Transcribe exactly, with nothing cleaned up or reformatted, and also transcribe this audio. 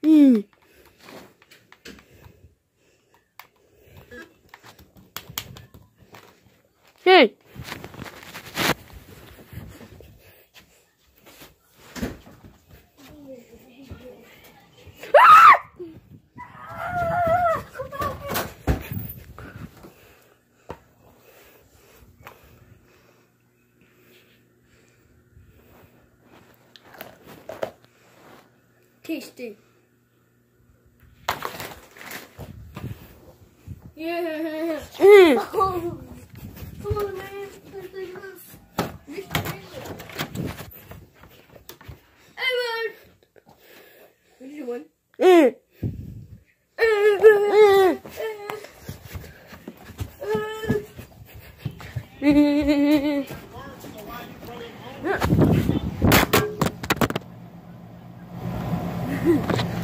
Mm. Hey. Tasty. Yeah. Mm. Oh. Come on, man. Edward. What did you win? Mm. Mm. Mm.